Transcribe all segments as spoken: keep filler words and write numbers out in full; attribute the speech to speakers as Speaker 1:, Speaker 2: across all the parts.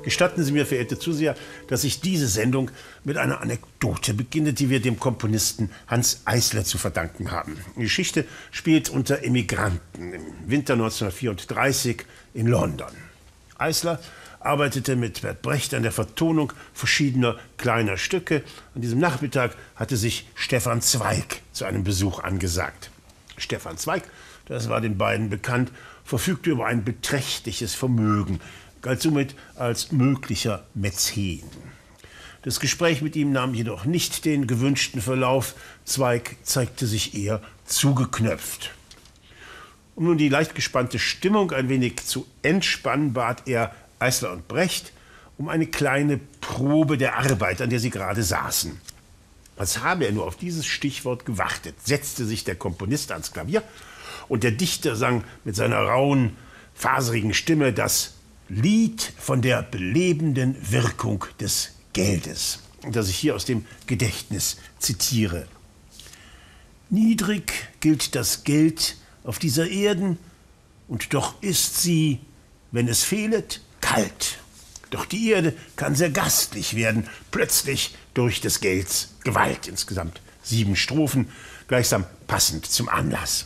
Speaker 1: Gestatten Sie mir, verehrte Zuseher, dass ich diese Sendung mit einer Anekdote beginne, die wir dem Komponisten Hanns Eisler zu verdanken haben. Die Geschichte spielt unter Emigranten im Winter neunzehnhundertvierunddreißig in London. Eisler arbeitete mit Bert Brecht an der Vertonung verschiedener kleiner Stücke. An diesem Nachmittag hatte sich Stefan Zweig zu einem Besuch angesagt. Stefan Zweig, das war den beiden bekannt, verfügte über ein beträchtliches Vermögen, galt somit als möglicher Mäzen. Das Gespräch mit ihm nahm jedoch nicht den gewünschten Verlauf. Zweig zeigte sich eher zugeknöpft. Um nun die leicht gespannte Stimmung ein wenig zu entspannen, bat er Eisler und Brecht um eine kleine Probe der Arbeit, an der sie gerade saßen. Als habe er nur auf dieses Stichwort gewartet, setzte sich der Komponist ans Klavier und der Dichter sang mit seiner rauen, faserigen Stimme das Lied von der belebenden Wirkung des Geldes, das ich hier aus dem Gedächtnis zitiere. Niedrig gilt das Geld auf dieser Erden, und doch ist sie, wenn es fehlet, kalt. Doch die Erde kann sehr gastlich werden, plötzlich durch des Gelds Gewalt. Insgesamt sieben Strophen, gleichsam passend zum Anlass.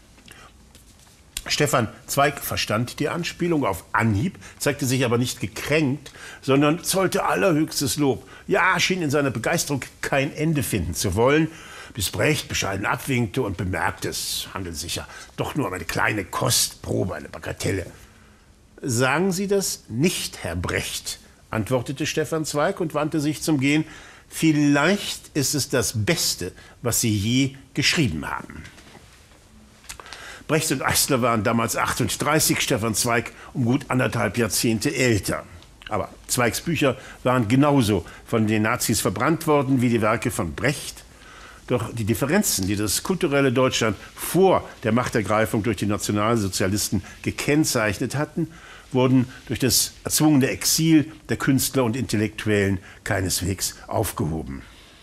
Speaker 1: Stefan Zweig verstand die Anspielung auf Anhieb, zeigte sich aber nicht gekränkt, sondern zollte allerhöchstes Lob. Ja, schien in seiner Begeisterung kein Ende finden zu wollen, bis Brecht bescheiden abwinkte und bemerkte, es handelt sich ja doch nur um eine kleine Kostprobe, eine Bagatelle. »Sagen Sie das nicht, Herr Brecht«, antwortete Stefan Zweig und wandte sich zum Gehen. »Vielleicht ist es das Beste, was Sie je geschrieben haben.« Brecht und Eisler waren damals achtunddreißig, Stefan Zweig um gut anderthalb Jahrzehnte älter. Aber Zweigs Bücher waren genauso von den Nazis verbrannt worden wie die Werke von Brecht. Doch die Differenzen, die das kulturelle Deutschland vor der Machtergreifung durch die Nationalsozialisten gekennzeichnet hatten, wurden durch das erzwungene Exil der Künstler und Intellektuellen keineswegs aufgehoben.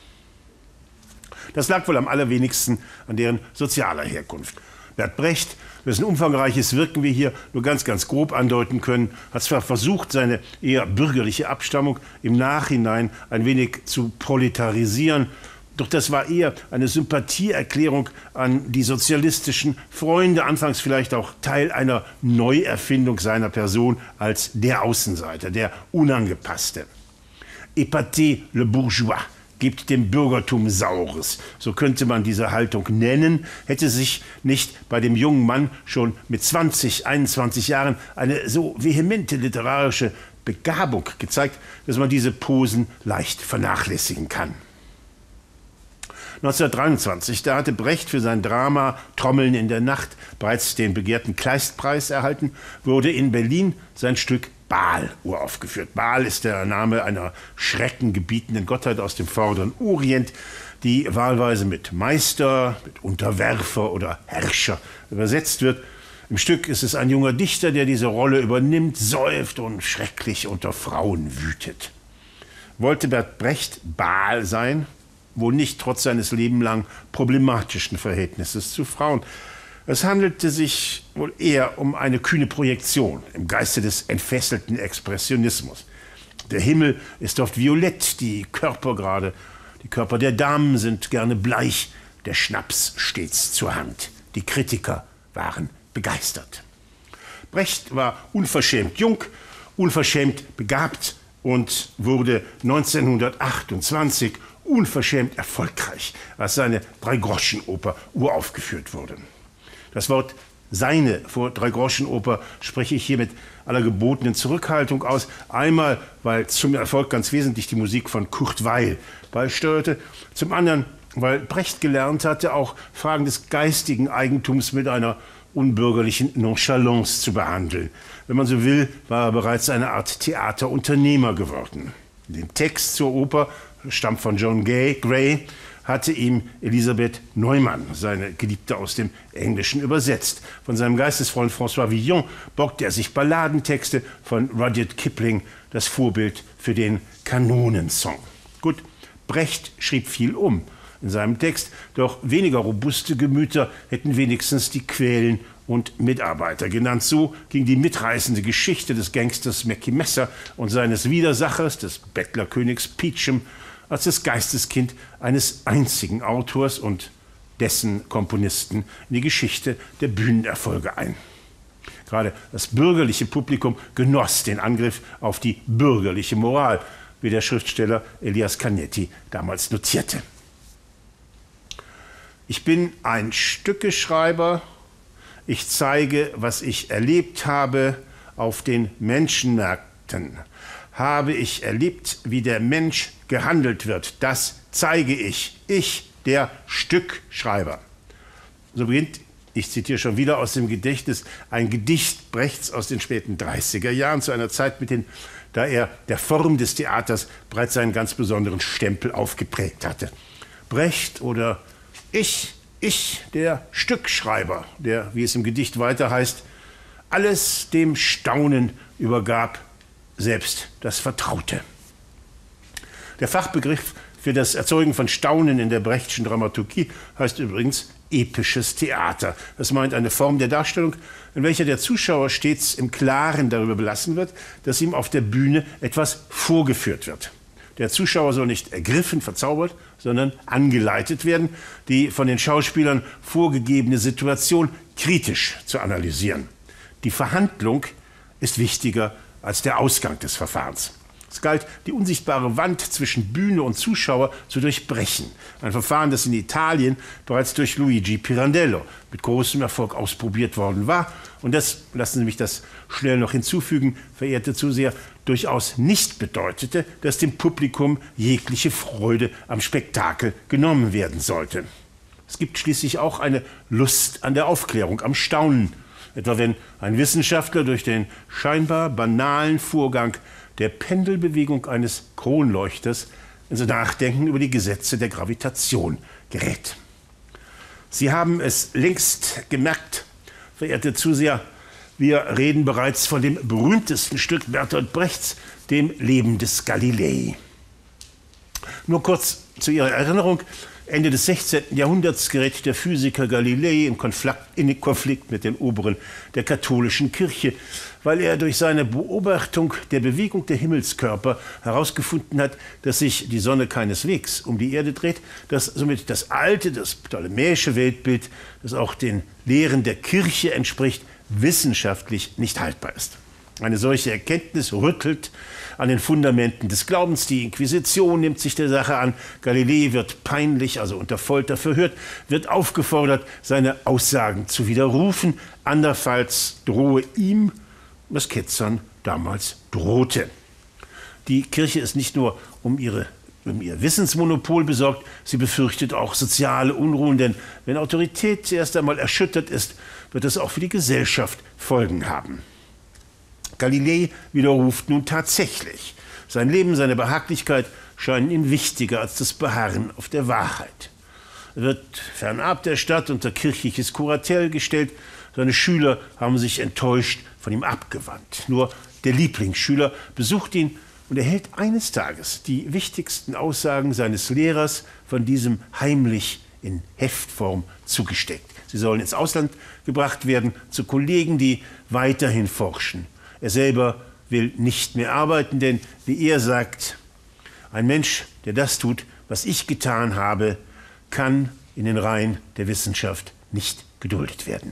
Speaker 1: Das lag wohl am allerwenigsten an deren sozialer Herkunft. Bert Brecht, dessen umfangreiches Wirken wir hier nur ganz, ganz grob andeuten können, hat zwar versucht, seine eher bürgerliche Abstammung im Nachhinein ein wenig zu proletarisieren, doch das war eher eine Sympathieerklärung an die sozialistischen Freunde, anfangs vielleicht auch Teil einer Neuerfindung seiner Person als der Außenseiter, der Unangepasste. Épater le bourgeois, gibt dem Bürgertum Saures. So könnte man diese Haltung nennen, hätte sich nicht bei dem jungen Mann schon mit zwanzig, einundzwanzig Jahren eine so vehemente literarische Begabung gezeigt, dass man diese Posen leicht vernachlässigen kann. neunzehnhundertdreiundzwanzig, da hatte Brecht für sein Drama Trommeln in der Nacht bereits den begehrten Kleistpreis erhalten, wurde in Berlin sein Stück Baal uraufgeführt. Baal ist der Name einer schreckengebietenden Gottheit aus dem vorderen Orient, die wahlweise mit Meister, mit Unterwerfer oder Herrscher übersetzt wird. Im Stück ist es ein junger Dichter, der diese Rolle übernimmt, säuft und schrecklich unter Frauen wütet. Wollte Bert Brecht Baal sein? Wohl nicht, trotz seines lebenlang problematischen Verhältnisses zu Frauen. Es handelte sich wohl eher um eine kühne Projektion im Geiste des entfesselten Expressionismus. Der Himmel ist oft violett, die Körpergrade, die Körper der Damen sind gerne bleich, der Schnaps stets zur Hand. Die Kritiker waren begeistert. Brecht war unverschämt jung, unverschämt begabt und wurde neunzehnhundertachtundzwanzig unverschämt erfolgreich, als seine Dreigroschenoper uraufgeführt wurde. Das Wort »seine« vor Dreigroschenoper spreche ich hier mit aller gebotenen Zurückhaltung aus. Einmal, weil zum Erfolg ganz wesentlich die Musik von Kurt Weill beisteuerte. Zum anderen, weil Brecht gelernt hatte, auch Fragen des geistigen Eigentums mit einer unbürgerlichen Nonchalance zu behandeln. Wenn man so will, war er bereits eine Art Theaterunternehmer geworden. Den Text zur Oper stammt von John Gray, hatte ihm Elisabeth Neumann, seine Geliebte, aus dem Englischen übersetzt. Von seinem Geistesfreund François Villon borgte er sich Balladentexte, von Rudyard Kipling das Vorbild für den Kanonensong. Gut, Brecht schrieb viel um in seinem Text, doch weniger robuste Gemüter hätten wenigstens die Quellen und Mitarbeiter. Genannt so ging die mitreißende Geschichte des Gangsters Mackie Messer und seines Widersachers, des Bettlerkönigs Peachum, als das Geisteskind eines einzigen Autors und dessen Komponisten in die Geschichte der Bühnenerfolge ein. Gerade das bürgerliche Publikum genoss den Angriff auf die bürgerliche Moral, wie der Schriftsteller Elias Canetti damals notierte. Ich bin ein Stückeschreiber. Ich zeige, was ich erlebt habe auf den Menschenmärkten. Habe ich erlebt, wie der Mensch gehandelt wird. Das zeige ich. Ich, der Stückschreiber. So beginnt, ich zitiere schon wieder aus dem Gedächtnis, ein Gedicht Brechts aus den späten dreißiger Jahren, zu einer Zeit, mit den, da er der Form des Theaters bereits seinen ganz besonderen Stempel aufgeprägt hatte. Brecht oder ich, ich, der Stückschreiber, der, wie es im Gedicht weiter heißt, alles dem Staunen übergab, selbst das Vertraute. Der Fachbegriff für das Erzeugen von Staunen in der Brechtschen Dramaturgie heißt übrigens episches Theater. Das meint eine Form der Darstellung, in welcher der Zuschauer stets im Klaren darüber belassen wird, dass ihm auf der Bühne etwas vorgeführt wird. Der Zuschauer soll nicht ergriffen, verzaubert, sondern angeleitet werden, die von den Schauspielern vorgegebene Situation kritisch zu analysieren. Die Verhandlung ist wichtiger als der Ausgang des Verfahrens. Es galt, die unsichtbare Wand zwischen Bühne und Zuschauer zu durchbrechen. Ein Verfahren, das in Italien bereits durch Luigi Pirandello mit großem Erfolg ausprobiert worden war und das, lassen Sie mich das schnell noch hinzufügen, verehrte Zuseher, durchaus nicht bedeutete, dass dem Publikum jegliche Freude am Spektakel genommen werden sollte. Es gibt schließlich auch eine Lust an der Aufklärung, am Staunen. Etwa wenn ein Wissenschaftler durch den scheinbar banalen Vorgang der Pendelbewegung eines Kronleuchters ins Nachdenken über die Gesetze der Gravitation gerät. Sie haben es längst gemerkt, verehrte Zuseher, wir reden bereits von dem berühmtesten Stück Bertolt Brechts, dem Leben des Galilei. Nur kurz zu Ihrer Erinnerung: Ende des sechzehnten Jahrhunderts gerät der Physiker Galilei in Konflikt, in Konflikt mit den Oberen der katholischen Kirche, weil er durch seine Beobachtung der Bewegung der Himmelskörper herausgefunden hat, dass sich die Sonne keineswegs um die Erde dreht, dass somit das alte, das ptolemäische Weltbild, das auch den Lehren der Kirche entspricht, wissenschaftlich nicht haltbar ist. Eine solche Erkenntnis rüttelt an den Fundamenten des Glaubens. Die Inquisition nimmt sich der Sache an. Galilei wird peinlich, also unter Folter verhört, wird aufgefordert, seine Aussagen zu widerrufen. Andernfalls drohe ihm, was Ketzern damals drohte. Die Kirche ist nicht nur um, ihre, um ihr Wissensmonopol besorgt, sie befürchtet auch soziale Unruhen, denn wenn Autorität erst einmal erschüttert ist, wird es auch für die Gesellschaft Folgen haben. Galilei widerruft nun tatsächlich. Sein Leben, seine Behaglichkeit scheinen ihm wichtiger als das Beharren auf der Wahrheit. Er wird fernab der Stadt unter kirchliches Kuratell gestellt. Seine Schüler haben sich enttäuscht von ihm abgewandt. Nur der Lieblingsschüler besucht ihn und erhält eines Tages die wichtigsten Aussagen seines Lehrers von diesem heimlich in Heftform zugesteckt. Sie sollen ins Ausland gebracht werden zu Kollegen, die weiterhin forschen. Er selber will nicht mehr arbeiten, denn, wie er sagt, ein Mensch, der das tut, was ich getan habe, kann in den Reihen der Wissenschaft nicht geduldet werden.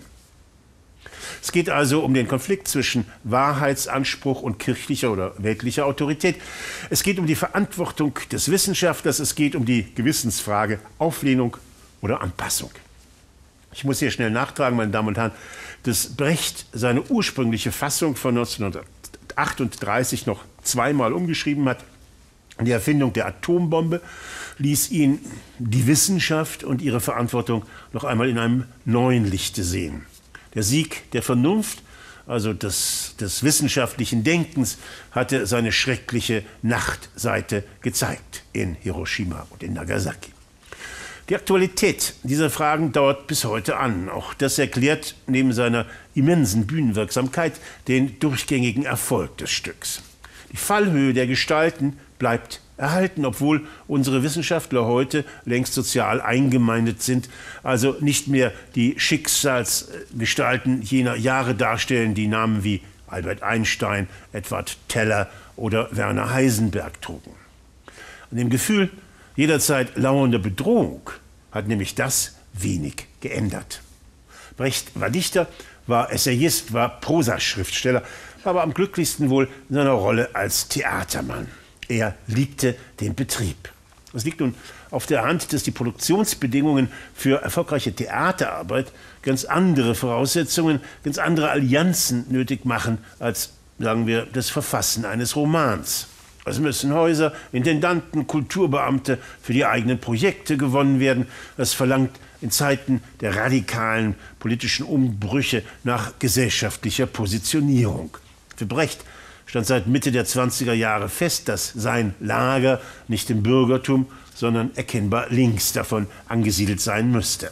Speaker 1: Es geht also um den Konflikt zwischen Wahrheitsanspruch und kirchlicher oder weltlicher Autorität. Es geht um die Verantwortung des Wissenschaftlers, es geht um die Gewissensfrage Auflehnung oder Anpassung. Ich muss hier schnell nachtragen, meine Damen und Herren, dass Brecht seine ursprüngliche Fassung von neunzehnhundertachtunddreißig noch zweimal umgeschrieben hat. Die Erfindung der Atombombe ließ ihn die Wissenschaft und ihre Verantwortung noch einmal in einem neuen Lichte sehen. Der Sieg der Vernunft, also des, des wissenschaftlichen Denkens, hatte seine schreckliche Nachtseite gezeigt in Hiroshima und in Nagasaki. Die Aktualität dieser Fragen dauert bis heute an. Auch das erklärt neben seiner immensen Bühnenwirksamkeit den durchgängigen Erfolg des Stücks. Die Fallhöhe der Gestalten bleibt erhalten, obwohl unsere Wissenschaftler heute längst sozial eingemeindet sind, also nicht mehr die Schicksalsgestalten jener Jahre darstellen, die Namen wie Albert Einstein, Edward Teller oder Werner Heisenberg trugen. An dem Gefühl jederzeit lauernder Bedrohung hat nämlich das wenig geändert. Brecht war Dichter, war Essayist, war Prosaschriftsteller, war aber am glücklichsten wohl in seiner Rolle als Theatermann. Er liebte den Betrieb. Es liegt nun auf der Hand, dass die Produktionsbedingungen für erfolgreiche Theaterarbeit ganz andere Voraussetzungen, ganz andere Allianzen nötig machen als, sagen wir, das Verfassen eines Romans. Es müssen Häuser, Intendanten, Kulturbeamte für die eigenen Projekte gewonnen werden. Das verlangt in Zeiten der radikalen politischen Umbrüche nach gesellschaftlicher Positionierung. Für Brecht stand seit Mitte der zwanziger Jahre fest, dass sein Lager nicht im Bürgertum, sondern erkennbar links davon angesiedelt sein müsste.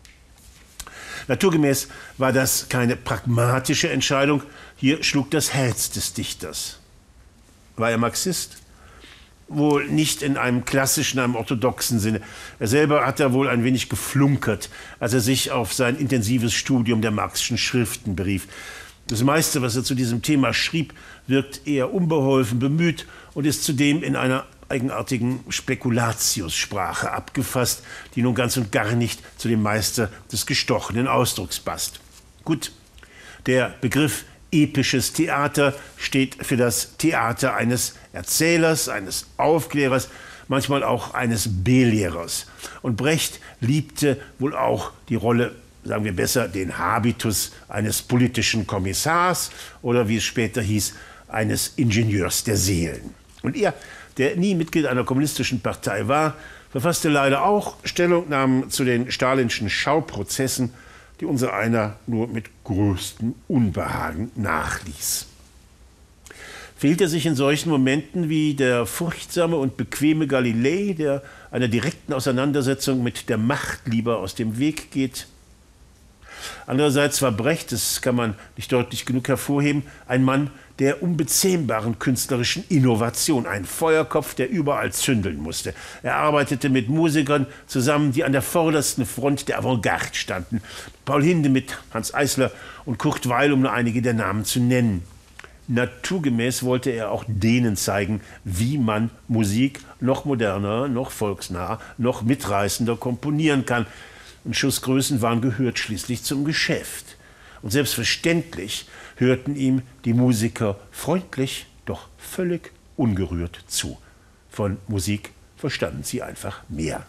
Speaker 1: Naturgemäß war das keine pragmatische Entscheidung, hier schlug das Herz des Dichters. War er Marxist? Wohl nicht in einem klassischen, einem orthodoxen Sinne. Er selber hat da wohl ein wenig geflunkert, als er sich auf sein intensives Studium der Marxischen Schriften berief. Das meiste, was er zu diesem Thema schrieb, wirkt eher unbeholfen bemüht und ist zudem in einer eigenartigen Spekulatiussprache abgefasst, die nun ganz und gar nicht zu dem Meister des gestochenen Ausdrucks passt. Gut, der Begriff episches Theater steht für das Theater eines Erzählers, eines Aufklärers, manchmal auch eines Belehrers. Und Brecht liebte wohl auch die Rolle, sagen wir besser, den Habitus eines politischen Kommissars oder, wie es später hieß, eines Ingenieurs der Seelen. Und er, der nie Mitglied einer kommunistischen Partei war, verfasste leider auch Stellungnahmen zu den stalinschen Schauprozessen, die unser einer nur mit größtem Unbehagen nachließ. Fehlt er sich in solchen Momenten wie der furchtsame und bequeme Galilei, der einer direkten Auseinandersetzung mit der Macht lieber aus dem Weg geht? Andererseits war Brecht, das kann man nicht deutlich genug hervorheben, ein Mann der unbezähmbaren künstlerischen Innovation, ein Feuerkopf, der überall zündeln musste. Er arbeitete mit Musikern zusammen, die an der vordersten Front der Avantgarde standen. Paul Hindemith, Hanns Eisler und Kurt Weill, um nur einige der Namen zu nennen. Naturgemäß wollte er auch denen zeigen, wie man Musik noch moderner, noch volksnah, noch mitreißender komponieren kann. Und Schussgrößen waren gehört schließlich zum Geschäft. Und selbstverständlich hörten ihm die Musiker freundlich, doch völlig ungerührt zu. Von Musik verstanden sie einfach mehr.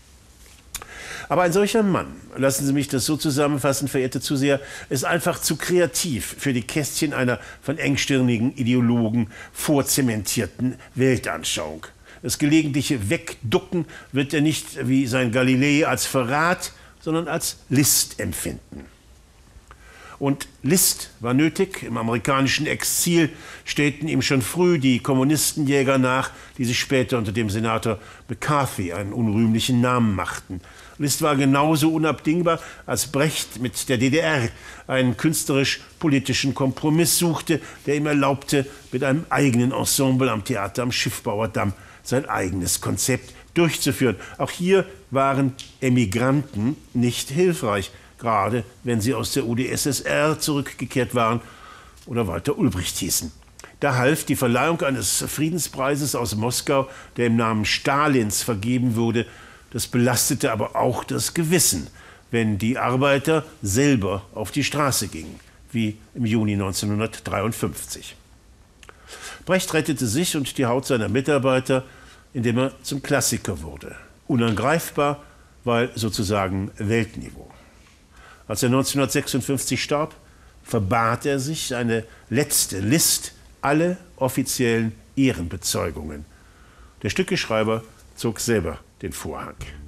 Speaker 1: Aber ein solcher Mann, lassen Sie mich das so zusammenfassen, verehrte Zuseher, ist einfach zu kreativ für die Kästchen einer von engstirnigen Ideologen vorzementierten Weltanschauung. Das gelegentliche Wegducken wird er nicht wie sein Galilei als Verrat, sondern als List empfinden. Und List war nötig. Im amerikanischen Exil stellten ihm schon früh die Kommunistenjäger nach, die sich später unter dem Senator McCarthy einen unrühmlichen Namen machten. List war genauso unabdingbar, als Brecht mit der D D R einen künstlerisch-politischen Kompromiss suchte, der ihm erlaubte, mit einem eigenen Ensemble am Theater am Schiffbauerdamm sein eigenes Konzept durchzuführen. Auch hier waren Emigranten nicht hilfreich, gerade wenn sie aus der U d S S R zurückgekehrt waren oder Walter Ulbricht hießen. Da half die Verleihung eines Friedenspreises aus Moskau, der im Namen Stalins vergeben wurde. Das belastete aber auch das Gewissen, wenn die Arbeiter selber auf die Straße gingen, wie im Juni neunzehnhundertdreiundfünfzig. Brecht rettete sich und die Haut seiner Mitarbeiter, indem er zum Klassiker wurde. Unangreifbar, weil sozusagen Weltniveau. Als er neunzehnhundertsechsundfünfzig starb, verbat er sich seine letzte List, alle offiziellen Ehrenbezeugungen. Der Stückeschreiber zog selber den Vorhang.